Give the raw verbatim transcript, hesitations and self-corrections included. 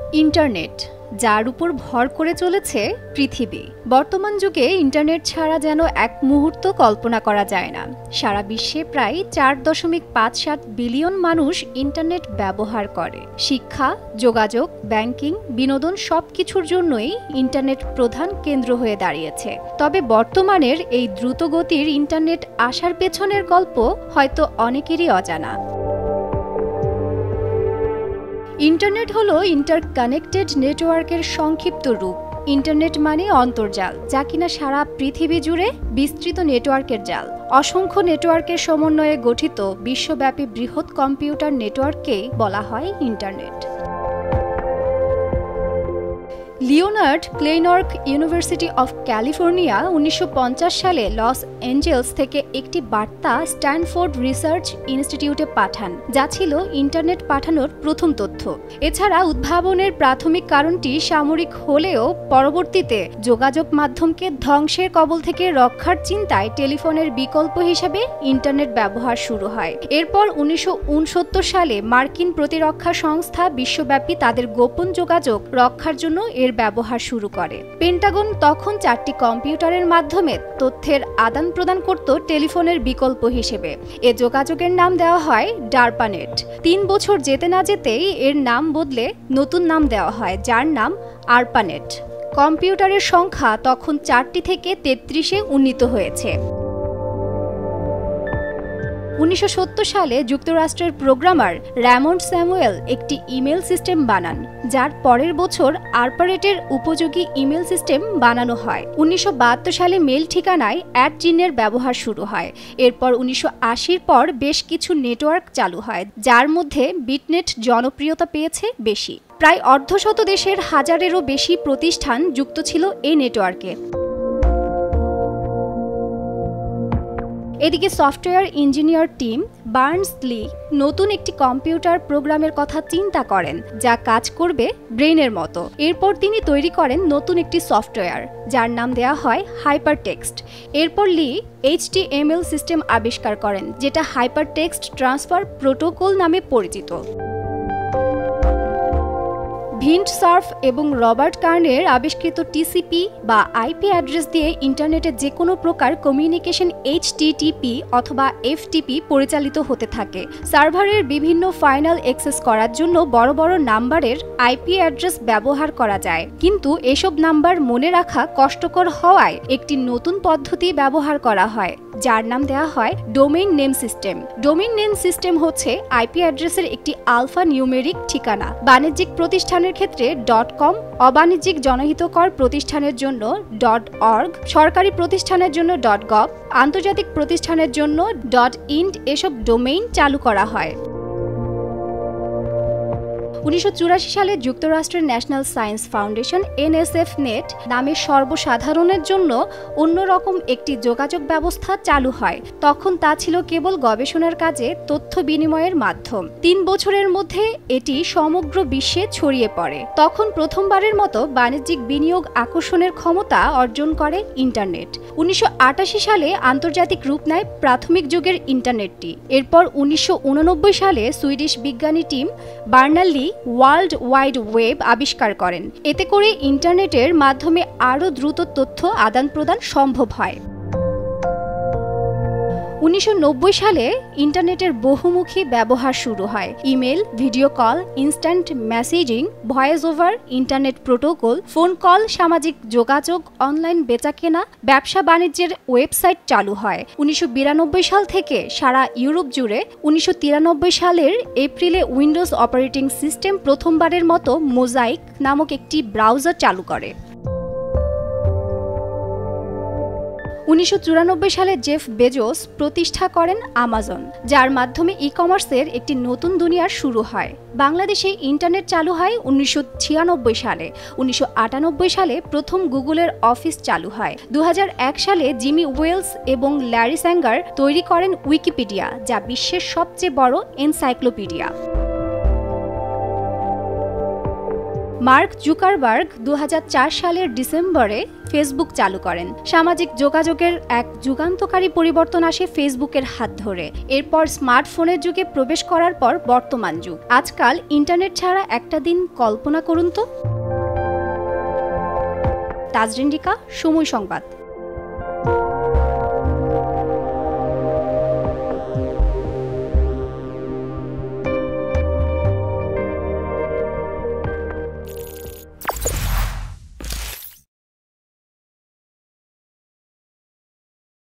Internet, যার উপর ভর করে চলেছে পৃথিবী। বর্তমান যুগে ইন্টারনেট ছাড়া যেন এক মুহূর্ত কল্পনা করা যায় না। সারা বিশ্বে প্রায় চার দশমিক পাঁচ সাত বিলিয়ন মানুষ ইন্টারনেট ব্যবহার করে। শিক্ষা, যোগাযোগ, ব্যাংকিং, বিনোদন সবকিছুর জন্যই ইন্টারনেট প্রধান কেন্দ্র হয়ে দাঁড়িয়েছে। তবে বর্তমানের এই দ্রুতগতির ইন্টারনেট আসার পেছনের গল্প হয়তো অনেকেরই অজানা। ইন্টারনেট হলো ইন্টারকানেক্টেড নেটওয়ার্কের সংক্ষিপ্ত রূপ। ইন্টারনেট মানে অন্তর্জাল, যা কিনা সারা পৃথিবী জুড়ে বিস্তৃত নেটওয়ার্কের জাল। অসংখ্য নেটওয়ার্কের সমন্বয়ে গঠিত বিশ্বব্যাপী বৃহৎ কম্পিউটার নেটওয়ার্ককেই বলা হয় internet. Leonard Kleinrock university of California উনিশশো পঞ্চাশ সালে লস অ্যাঞ্জেলস থেকে একটি বার্তা স্ট্যানফোর্ড রিসার্চ ইনস্টিটিউটে পাঠান, যা ছিল ইন্টারনেট পাঠানোর প্রথম তথ্য। এছাড়া উদ্ভাবনের প্রাথমিক কারণটি সামরিক হলেও পরবর্তীতে যোগাযোগ মাধ্যমকে ধ্বংসের কবল থেকে রক্ষার চিন্তায় টেলিফোনের বিকল্প হিসেবে ইন্টারনেট ব্যবহার শুরু হয়। এরপর উনিশশো উনসত্তর সালে মার্কিন প্রতিরক্ষা সংস্থা বিশ্বব্যাপী তাদের গোপন যোগাযোগ রক্ষার জন্য এর ব্যবহার শুরু করে। পেন্টাগন তখন চারটি কম্পিউটারের মাধ্যমে তথ্যের আদান প্রদান করত টেলিফোনের বিকল্প হিসেবে। এ যোগাযোগের নাম দেওয়া হয় ডারপা নেট। তিন বছর যেতে না যেতেই এর নাম বদলে নতুন নাম দেওয়া হয়, যার নাম আরপানেট। কম্পিউটারের সংখ্যা তখন চারটি থেকে তেত্রিশে উন্নীত হয়েছে। উনিশশো সত্তর সালে যুক্তরাষ্ট্রের প্রোগ্রামার র্যামন্ড স্যামুয়েল একটি ইমেল সিস্টেম বানান, যার পরের বছর আরপানেটের উপযোগী ইমেল সিস্টেম বানানো হয়। উনিশশো বাহাত্তর সালে মেল ঠিকানায় অ্যাট চিহ্নের ব্যবহার শুরু হয়। এরপর উনিশশো আশির পর বেশ কিছু নেটওয়ার্ক চালু হয়, যার মধ্যে বিটনেট জনপ্রিয়তা পেয়েছে বেশি। প্রায় অর্ধশত দেশের হাজারেরও বেশি প্রতিষ্ঠান যুক্ত ছিল এই নেটওয়ার্কে। এদিকে সফটওয়্যার ইঞ্জিনিয়ার টিম বার্নস-লি নতুন একটি কম্পিউটার প্রোগ্রামের কথা চিন্তা করেন, যা কাজ করবে ব্রেইনের মতো। এরপর তিনি তৈরি করেন নতুন একটি সফটওয়্যার, যার নাম দেওয়া হয় হাইপারটেক্সট। এরপর লি এইচটিএমএল সিস্টেম আবিষ্কার করেন, যেটা হাইপারটেক্সট ট্রান্সফার প্রোটোকল নামে পরিচিত। ভিন্ট সার্ফ এবং রবার্ট কার্নের আবিষ্কৃত টিসিপি বা আইপি অ্যাড্রেস দিয়ে ইন্টারনেটে যে কোনো প্রকার কমিউনিকেশন এইচটিটিপি অথবা এফটিপি পরিচালিত হতে থাকে। সার্ভারের বিভিন্ন ফাইনাল অ্যাক্সেস করার জন্য বড় বড় নাম্বারের আইপি অ্যাড্রেস ব্যবহার করা যায়, কিন্তু এসব নাম্বার মনে রাখা কষ্টকর হওয়ায় একটি নতুন পদ্ধতি ব্যবহার করা হয়, যার নাম দেওয়া হয় domain name system. Domain name system হচ্ছে আইপি অ্যাড্রেসের একটি আলফা নিউমেরিক ঠিকানা। বাণিজ্যিক প্রতিষ্ঠানের ক্ষেত্রে ডট কম, অবাণিজ্যিক জনহিতকর প্রতিষ্ঠানের জন্য ডট অর্গ, সরকারি প্রতিষ্ঠানের জন্য ডট গভ, আন্তর্জাতিক প্রতিষ্ঠানের জন্য ডট ইন্ট এসব ডোমেইন চালু করা হয়। উনিশশো চুরাশি সালে যুক্তরাষ্ট্রের National Science Foundation NSF net নামে সর্বসাধারণের জন্য অন্যরকম একটি যোগাযোগ ব্যবস্থা চালু হয়। তখন তা ছিল কেবল গবেষণার কাজে তথ্য বিনিময়ের মাধ্যম। তিন বছরের মধ্যে এটি সমগ্র বিশ্বে ছড়িয়ে পড়ে। তখন প্রথমবারের মতো বাণিজ্যিক বিনিয়োগ আকর্ষণের ক্ষমতা অর্জন করে ইন্টারনেট। উনিশশো আটাশি সালে আন্তর্জাতিক রূপ নেয় প্রাথমিক যুগের ইন্টারনেটটি। এরপর উনিশশো উননব্বই সালে সুইডিশ বিজ্ঞানী Tim Berners Lee world wide web আবিষ্কার করেন। এতে করে ইন্টারনেটের মাধ্যমে আরও দ্রুত তথ্য আদান প্রদান সম্ভব হয়। উনিশশো নব্বই সালে ইন্টারনেটের বহুমুখী ব্যবহার শুরু হয়। Email, video call, instant messaging, voice over, internet protocol, phone call, সামাজিক যোগাযোগ, অনলাইন বেচাকেনা, ব্যবসা বাণিজ্যের ওয়েবসাইট চালু হয়। উনিশশো বিরানব্বই সাল থেকে সারা ইউরোপ জুড়ে উনিশশো তিরানব্বই সালের এপ্রিলে উইন্ডোজ অপারেটিং সিস্টেম প্রথমবারের মতো মোজাইক নামক একটি ব্রাউজার চালু করে। উনিশশো চুরানব্বই সালে জেফ বেজোস প্রতিষ্ঠা করেন আমাজন, যার মাধ্যমে ই কমার্সের একটি নতুন দুনিয়ার শুরু হয়। বাংলাদেশে ইন্টারনেট চালু হয় উনিশশো ছিয়ানব্বই সালে। উনিশশো আটানব্বই সালে প্রথম গুগলের অফিস চালু হয়। দু হাজার এক সালে জিমি ওয়েলস এবং ল্যারি স্যাঙ্গার তৈরি করেন উইকিপিডিয়া, যা বিশ্বের সবচেয়ে বড় এনসাইক্লোপিডিয়া। মার্ক জুকারবার্গ দু হাজার চার সালের ডিসেম্বরে ফেসবুক চালু করেন। সামাজিক যোগাযোগের এক যুগান্তকারী পরিবর্তন আসে ফেসবুকের হাত ধরে। এরপর স্মার্টফোনের যুগে প্রবেশ করার পর বর্তমান যুগ। আজকাল ইন্টারনেট ছাড়া একটা দিন কল্পনা করুন তো। তাজরিন রিকা, সময় সংবাদ।